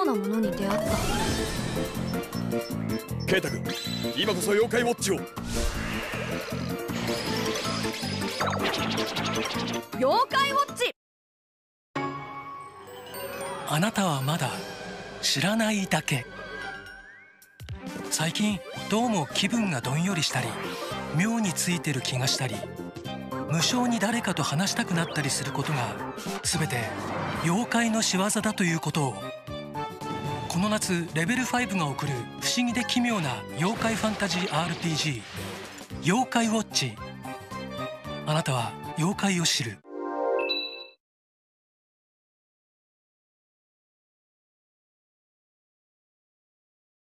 なものに出会った。 ケイタ君、今こそ妖怪ウォッチを。 妖怪ウォッチ。 あなたはまだ知らないだけ。最近どうも気分がどんよりしたり、妙についてる気がしたり、無性に誰かと話したくなったりすることが全て妖怪の仕業だということを、この夏レベル5が送る不思議で奇妙な妖怪ファンタジー RPG 妖怪ウォッチ。あなたは妖怪を知る。